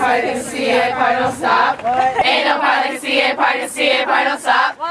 party can see it, party don't stop. Ain't no party can see it, party can see it, party don't stop.